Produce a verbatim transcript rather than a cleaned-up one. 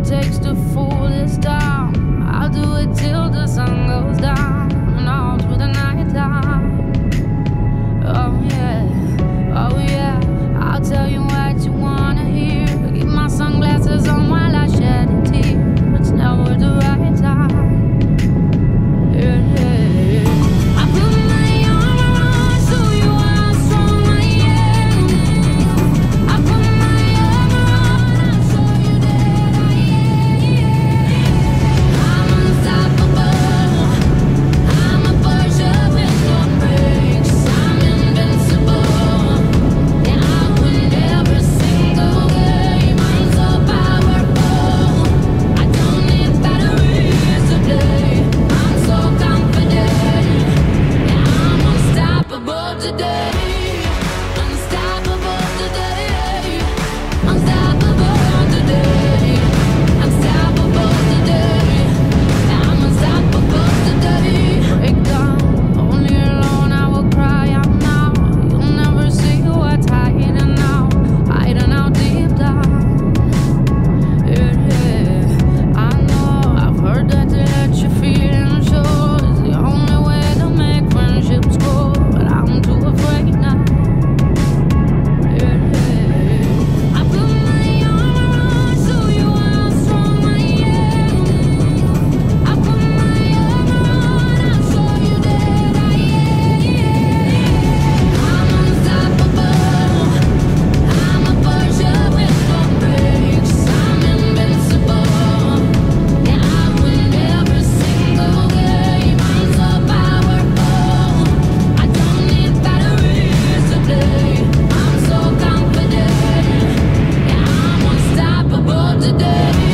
it takes to fool this town. I'll do it till the sun goes down and all through the night time. Oh yeah, oh yeah, I'll tell you what you wanna hear. Keep my sunglasses on while I shed a tear. It's never the right time. Yeah, yeah, yeah. I put my arm around so you are strong, I am. I put my arm around so you that I am. I'm unstoppable. I'm a Persia with no brakes. I'm invincible. Yeah, I win every single game. I'm so powerful. I don't need batteries today. I'm so confident. Yeah, I'm unstoppable today. Unstoppable today. Unstoppable today. Unstoppable today. Yeah, I'm unstoppable today. Break down, only alone I will cry out now. You'll never see what's hiding now, hiding out deep down. Yeah, yeah. I know, I've heard that to let your feelings show is the only way to make friendships grow, but I'm too afraid now. Yeah, yeah. I put my arm around so you are strong, I am. I put my arm around, I'll show you that I am. I'm unstoppable. I'm a Persia with no brakes. I'm invincible. Yeah, I win every single game. I'm so powerful. I don't need batteries today. I'm so confident. Yeah, I'm unstoppable today.